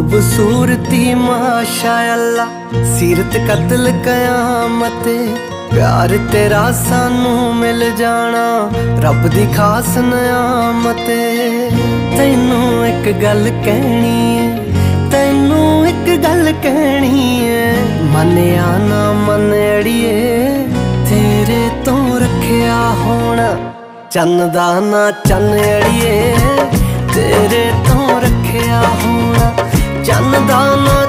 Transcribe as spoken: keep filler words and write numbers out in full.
खूबसूरती माशा अल्लाह, सीरत कत्ल कयामत, प्यार तेरा सानू मिल जाना रब दी खास नियामत। तैनू एक गल कहनी है, तैनू एक गल कहनी है, मनिया ना मन अड़िए, तेरे तो रखिया होना चन्न दा ना चन्न अड़िए, तेरे तो रखिया होना चन्न दा ना